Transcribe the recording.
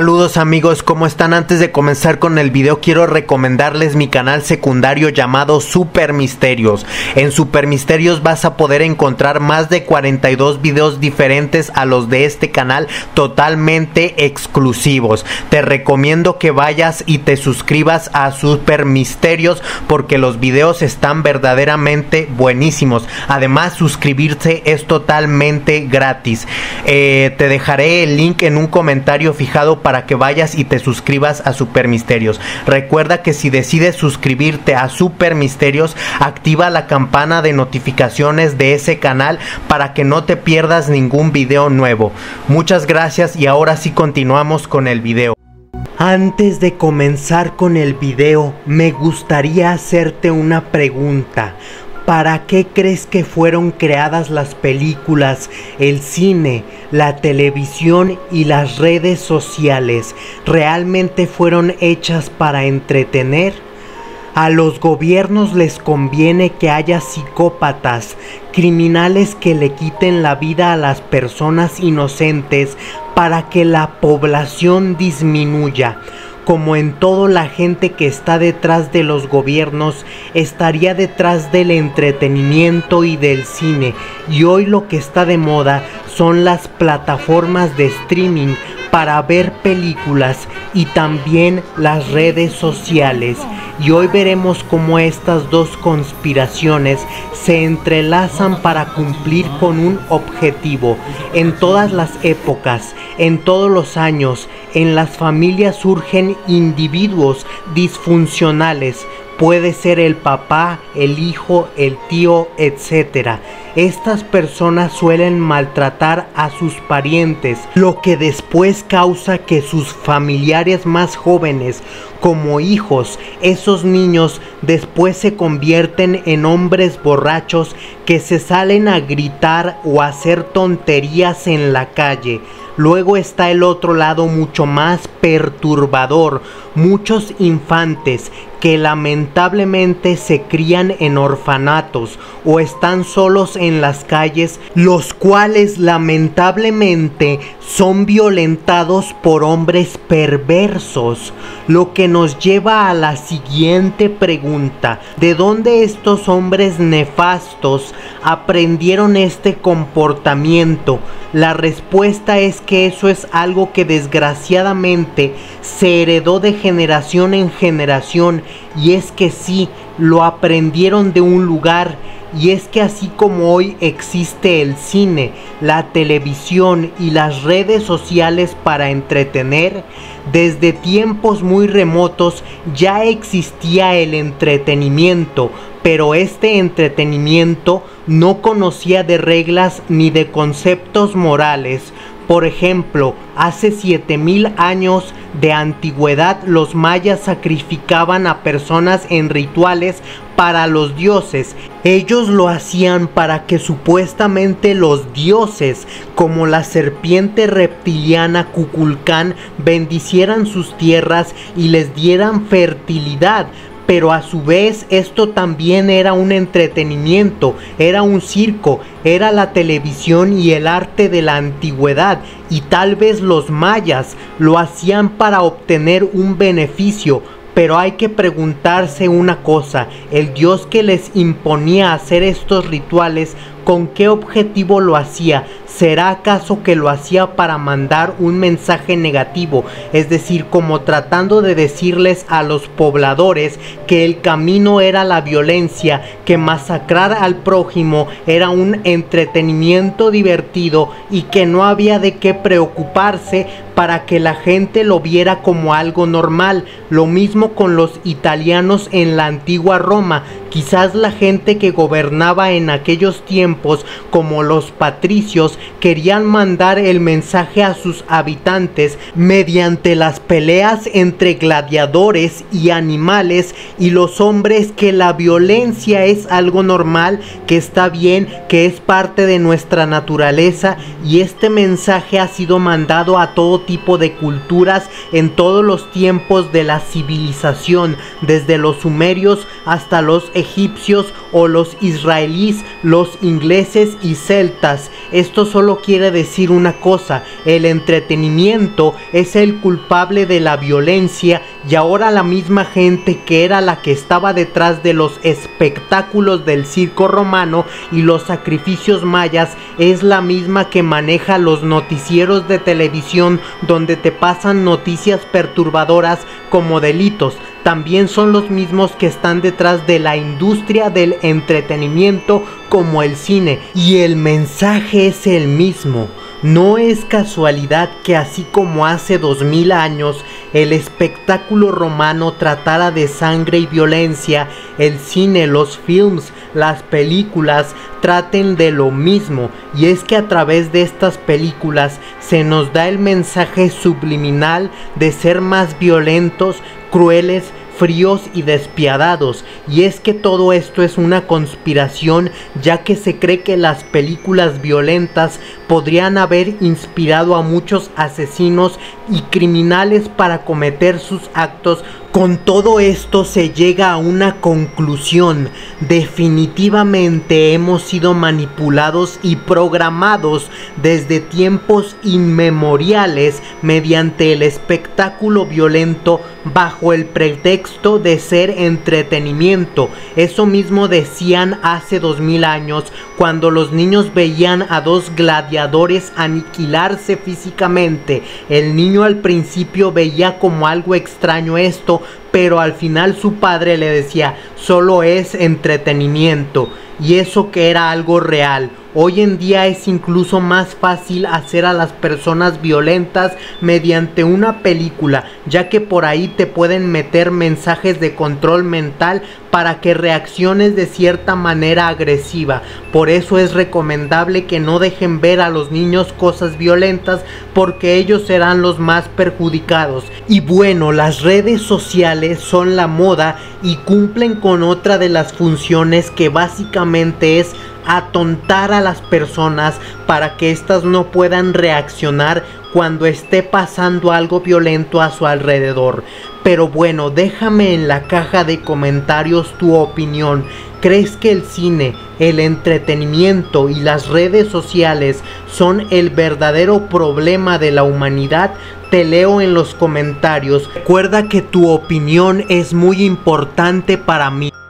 Saludos amigos, ¿cómo están? Antes de comenzar con el video quiero recomendarles mi canal secundario llamado Super Misterios. En Super Misterios vas a poder encontrar más de 42 videos diferentes a los de este canal, totalmente exclusivos. Te recomiendo que vayas y te suscribas a Super Misterios porque los videos están verdaderamente buenísimos. Además, suscribirse es totalmente gratis. Te dejaré el link en un comentario fijado para que vayas y te suscribas a Super Misterios. Recuerda que si decides suscribirte a Super Misterios, activa la campana de notificaciones de ese canal para que no te pierdas ningún video nuevo. Muchas gracias y ahora sí continuamos con el video. Antes de comenzar con el video, me gustaría hacerte una pregunta. ¿Para qué crees que fueron creadas las películas, el cine, la televisión y las redes sociales? ¿Realmente fueron hechas para entretener? A los gobiernos les conviene que haya psicópatas, criminales que le quiten la vida a las personas inocentes para que la población disminuya. Como en todo, la gente que está detrás de los gobiernos estaría detrás del entretenimiento y del cine. Y hoy lo que está de moda son las plataformas de streaming para ver películas y también las redes sociales. Y hoy veremos cómo estas dos conspiraciones se entrelazan para cumplir con un objetivo. En todas las épocas, en todos los años, en las familias surgen individuos disfuncionales. Puede ser el papá, el hijo, el tío, etc. Estas personas suelen maltratar a sus parientes, lo que después causa que sus familiares más jóvenes, como hijos, esos niños después se convierten en hombres borrachos que se salen a gritar o a hacer tonterías en la calle. Luego está el otro lado mucho más perturbador, muchos infantes que lamentablemente se crían en orfanatos o están solos en las calles, los cuales lamentablemente son violentados por hombres perversos, lo que nos lleva a la siguiente pregunta: ¿de dónde estos hombres nefastos aprendieron este comportamiento? La respuesta es que eso es algo que desgraciadamente se heredó de generación en generación, y es que sí, lo aprendieron de un lugar. Y es que así como hoy existe el cine, la televisión y las redes sociales para entretener, desde tiempos muy remotos ya existía el entretenimiento, pero este entretenimiento no conocía de reglas ni de conceptos morales. Por ejemplo, hace 7000 años de antigüedad los mayas sacrificaban a personas en rituales para los dioses. Ellos lo hacían para que supuestamente los dioses, como la serpiente reptiliana Kukulcán, bendicieran sus tierras y les dieran fertilidad. Pero a su vez esto también era un entretenimiento, era un circo, era la televisión y el arte de la antigüedad, y tal vez los mayas lo hacían para obtener un beneficio. Pero hay que preguntarse una cosa: el dios que les imponía hacer estos rituales, ¿con qué objetivo lo hacía? ¿Será acaso que lo hacía para mandar un mensaje negativo? Es decir, como tratando de decirles a los pobladores que el camino era la violencia, que masacrar al prójimo era un entretenimiento divertido y que no había de qué preocuparse para que la gente lo viera como algo normal. Lo mismo con los italianos en la antigua Roma. Quizás la gente que gobernaba en aquellos tiempos, como los patricios, querían mandar el mensaje a sus habitantes mediante las peleas entre gladiadores y animales y los hombres, que la violencia es algo normal, que está bien, que es parte de nuestra naturaleza, y este mensaje ha sido mandado a todo tipo de culturas en todos los tiempos de la civilización, desde los sumerios hasta los egipcios o los israelíes, los ingleses y celtas. Esto solo quiere decir una cosa: el entretenimiento es el culpable de la violencia, y ahora la misma gente que era la que estaba detrás de los espectáculos del circo romano y los sacrificios mayas es la misma que maneja los noticieros de televisión, donde te pasan noticias perturbadoras como delitos. También son los mismos que están detrás de la industria del entretenimiento como el cine, y el mensaje es el mismo. No es casualidad que así como hace 2000 años el espectáculo romano tratara de sangre y violencia, el cine, los films, las películas traten de lo mismo, y es que a través de estas películas se nos da el mensaje subliminal de ser más violentos, crueles, fríos y despiadados. Y es que todo esto es una conspiración, ya que se cree que las películas violentas podrían haber inspirado a muchos asesinos y criminales para cometer sus actos. Con todo esto se llega a una conclusión: definitivamente hemos sido manipulados y programados desde tiempos inmemoriales mediante el espectáculo violento bajo el pretexto de ser entretenimiento. Eso mismo decían hace 2000 años, cuando los niños veían a dos gladiadores aniquilarse físicamente. El niño al principio veía como algo extraño esto, pero al final su padre le decía: solo es entretenimiento, y eso que era algo real. Hoy en día es incluso más fácil hacer a las personas violentas mediante una película, ya que por ahí te pueden meter mensajes de control mental para que reacciones de cierta manera agresiva. Por eso es recomendable que no dejen ver a los niños cosas violentas, porque ellos serán los más perjudicados. Y bueno, las redes sociales son la moda y cumplen con otra de las funciones, que básicamente es atontar a las personas para que éstas no puedan reaccionar cuando esté pasando algo violento a su alrededor. Pero bueno, déjame en la caja de comentarios tu opinión. ¿Crees que el cine, el entretenimiento y las redes sociales son el verdadero problema de la humanidad? Te leo en los comentarios. Recuerda que tu opinión es muy importante para mí.